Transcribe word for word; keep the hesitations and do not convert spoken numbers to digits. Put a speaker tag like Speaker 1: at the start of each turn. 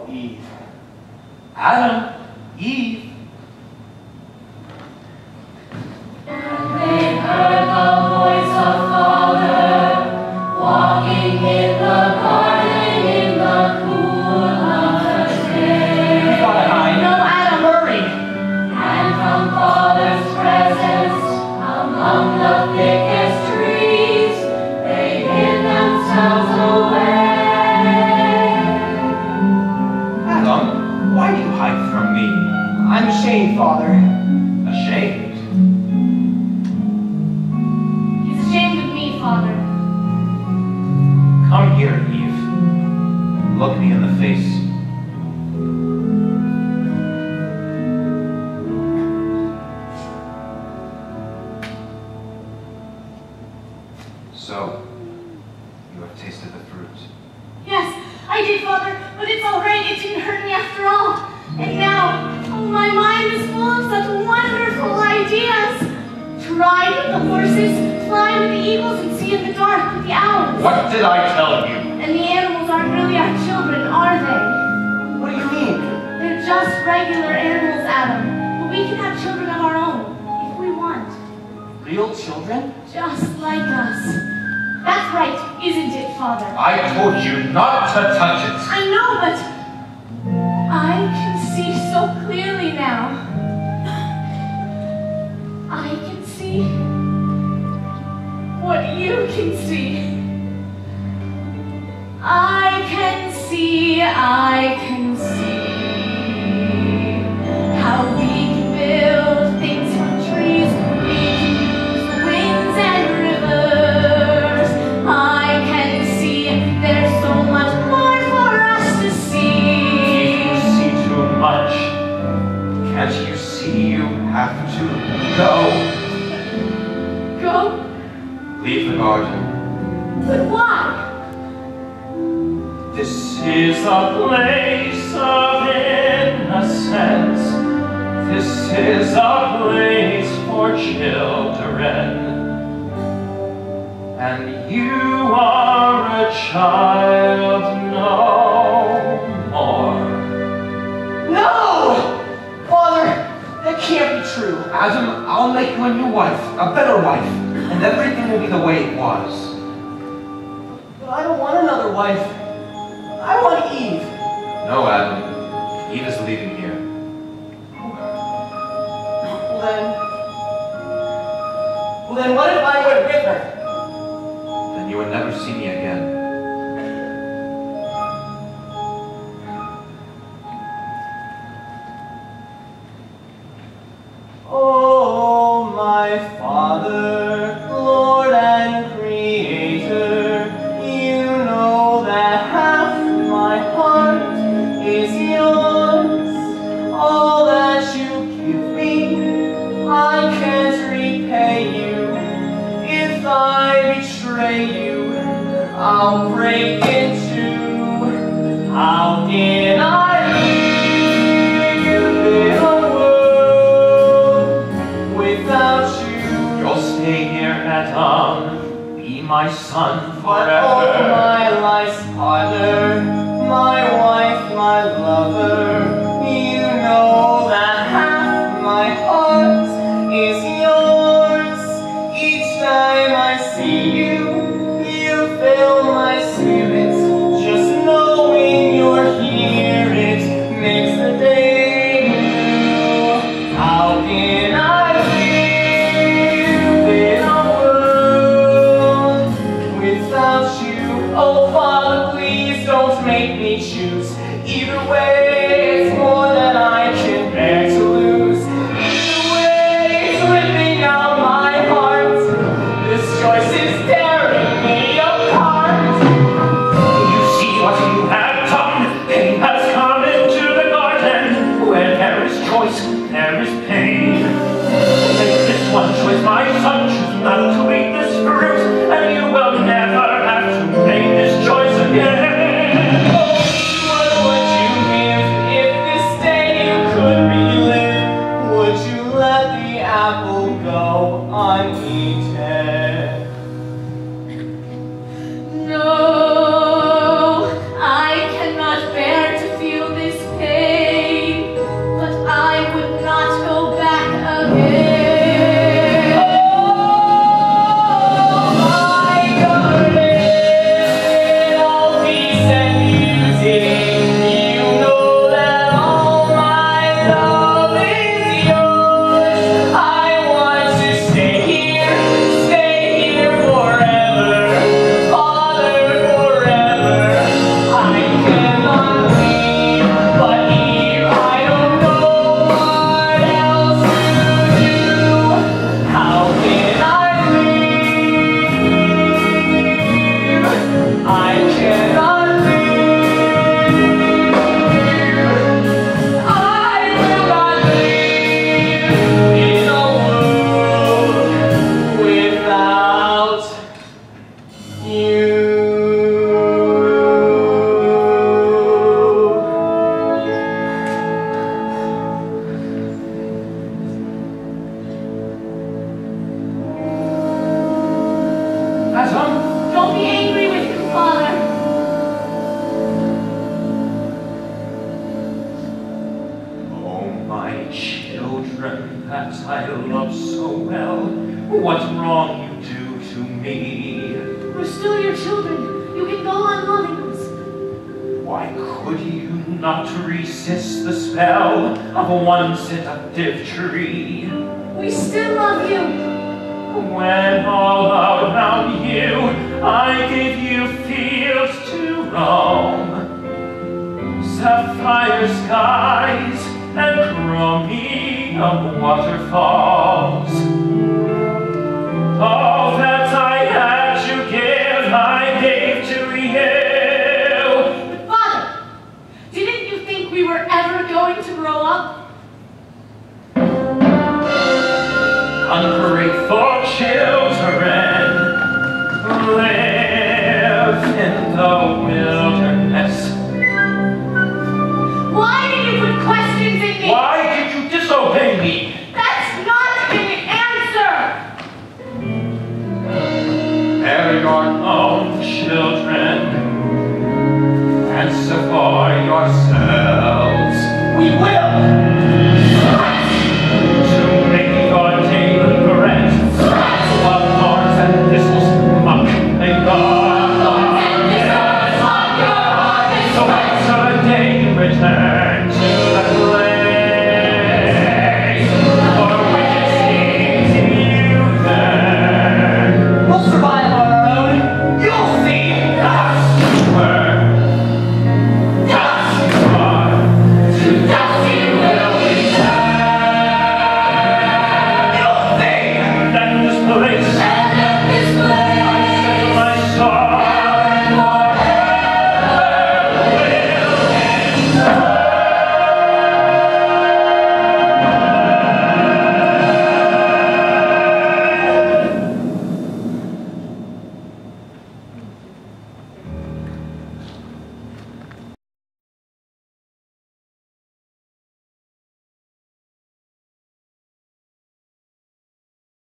Speaker 1: Eve.
Speaker 2: Adam, Eve.
Speaker 3: And they heard the voice of Father walking in the garden in the cool of the day.
Speaker 2: You want to hide? No, Adam, hurry.
Speaker 3: And from Father's presence, among the thickest trees, they hid themselves away.
Speaker 2: Adam, why do you hide from me?
Speaker 1: I'm ashamed, Father.
Speaker 2: Ashamed?
Speaker 3: He's ashamed of me, Father.
Speaker 2: Come here, Eve. Look me in the face. So, you have tasted the fruit.
Speaker 3: Yes, I did, Father, but it's all right. It didn't hurt me after all. And now, oh, my mind is full of such wonderful ideas. To ride with the horses, fly with the eagles, and see in the dark with the owls.
Speaker 2: What did I tell you?
Speaker 3: And the animals aren't really our children, are they?
Speaker 1: What do you mean?
Speaker 3: They're just regular animals, Adam. But we can have children of our own, if we want.
Speaker 1: Real children?
Speaker 3: Just like us. That's right, isn't it, Father?
Speaker 2: I told you not to touch it.
Speaker 3: I know, but I can see so clearly now. I can see what you can see. I can see, I can see how we can build things from trees. We can use the winds and rivers. I can see there's so much more for us to see.
Speaker 2: You see too much. Can't you see you have to go?
Speaker 3: Go?
Speaker 2: Leave the garden.
Speaker 3: But why?
Speaker 2: This is a place of innocence. This is a place for children. And you are a child no more.
Speaker 1: No! Father, that can't be true.
Speaker 2: Adam, I'll make you a new wife, a better wife, and everything will be the way it was.
Speaker 1: But I don't want another wife. I want Eve.
Speaker 2: No, Adam. Eve is leaving here.
Speaker 1: Well then... Well then, what if I went with her?
Speaker 2: Then you would never see me again.
Speaker 1: Oh, my Father, Lord and Creator, you know that half my heart is yours. All that you give me, I can't repay you. If I betray you, I'll break in two. How can I live in a world without you?
Speaker 2: You'll stay here, Adam. Be my son
Speaker 1: But all
Speaker 2: forever.
Speaker 1: my life's partner, my wife, my lover, you know that half my heart is yours. Each time I see you, you fill my spirit. Just knowing you're here, it makes the day new. How can I live in a world without you? Oh, Father, please don't make me choose. Either way, it's more than I can bear to lose. Either way, it's ripping out my heart. This choice is tearing me apart.
Speaker 2: Do you see what you have done? Pain has come into the garden. Where there is choice, there is pain. Make this one choice, my son. Choose not to eat this fruit, and you will never have to make this choice again.
Speaker 1: What would you give if this day you could relive? Would you let the apple go uneaten?
Speaker 3: No, I cannot bear to feel this
Speaker 2: what wrong you do to me.
Speaker 3: We're still your children. You can go on loving us.
Speaker 2: Why could you not resist the spell of one seductive tree?
Speaker 3: We still love you.
Speaker 2: When all around you I gave you fields to roam, sapphire skies and chromium waterfalls. All that I had to give, I gave to you.
Speaker 3: But Father, didn't you think we were ever going to grow up?
Speaker 2: Ungrateful children live in the wilderness.
Speaker 3: Why did you put questions in me?
Speaker 2: Why did you disobey me?
Speaker 3: That's not an answer!
Speaker 1: There you are.